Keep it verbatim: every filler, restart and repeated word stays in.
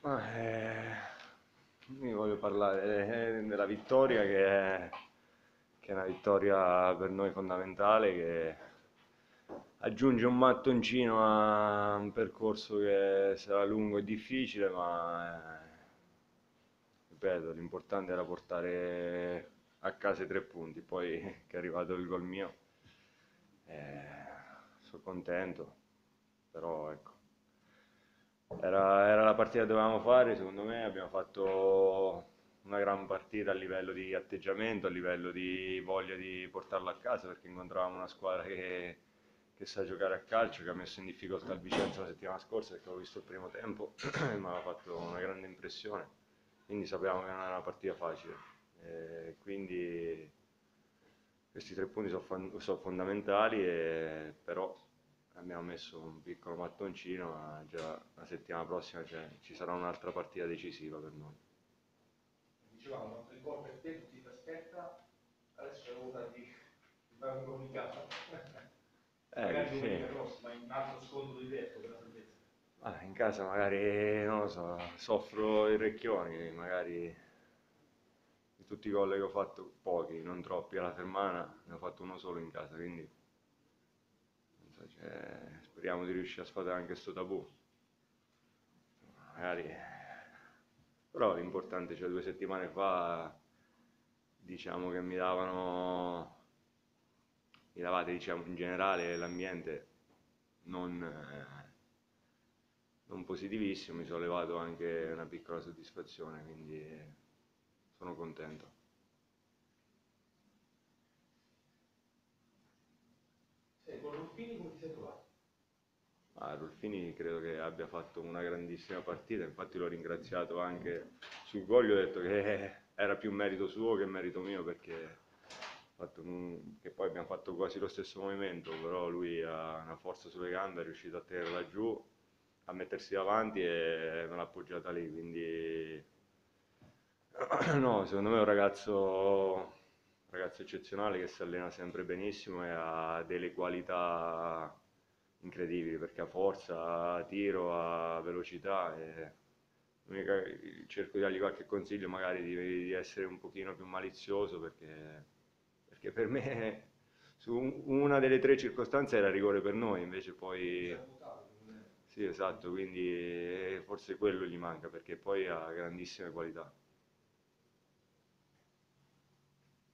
Ma, eh, io voglio parlare eh, della vittoria che è, che è una vittoria per noi fondamentale, che aggiunge un mattoncino a un percorso che sarà lungo e difficile, ma eh, ripeto, l'importante era portare a casa i tre punti, poi che è arrivato il gol mio, eh, sono contento, però ecco. Era, era la partita che dovevamo fare, secondo me abbiamo fatto una gran partita a livello di atteggiamento, a livello di voglia di portarla a casa, perché incontravamo una squadra che, che sa giocare a calcio, che ha messo in difficoltà il Vicenza la settimana scorsa, perché ho visto il primo tempo e mi aveva fatto una grande impressione, quindi sapevamo che non era una partita facile. E quindi questi tre punti sono, fon- sono fondamentali, e, però abbiamo messo un piccolo mattoncino, ma già la settimana prossima c'è- ci sarà un'altra partita decisiva per noi. Dicevamo, il gol per te tutti ti aspetta, adesso è ora di, di fare un gol in casa. Eh, Magari sì. domenica prossima, in un altro scontro diverso per la salvezza. Ah, in casa magari, non lo so, soffro i recchioni, magari di tutti i gol che ho fatto, pochi, non troppi alla Fermana, ne ho fatto uno solo in casa, quindi non so, cioè, speriamo di riuscire a sfatare anche questo tabù. Magari. Però l'importante, cioè due settimane fa, diciamo che mi davano, mi davate, diciamo, in generale l'ambiente non, eh, non positivissimo, mi sono levato anche una piccola soddisfazione, quindi eh, sono contento. Sei con Ruffini come ti sei trovato? Ah, Rolfini credo che abbia fatto una grandissima partita, infatti l'ho ringraziato anche sul gol, gli ho detto che era più merito suo che merito mio, perché, ha fatto un- che poi abbiamo fatto quasi lo stesso movimento, però lui ha una forza sulle gambe, è riuscito a tenerla giù, a mettersi davanti e me l'ha appoggiata lì, quindi no, secondo me è un ragazzo, un ragazzo eccezionale, che si allena sempre benissimo e ha delle qualità incredibili, perché ha forza, ha tiro, ha velocità, e l'unica- cerco di dargli qualche consiglio, magari di, di essere un pochino più malizioso, perché, perché per me su un- una delle tre circostanze era rigore per noi, invece Si poi. è mutato, non è- Sì, esatto, quindi eh, forse quello gli manca, perché poi ha grandissime qualità.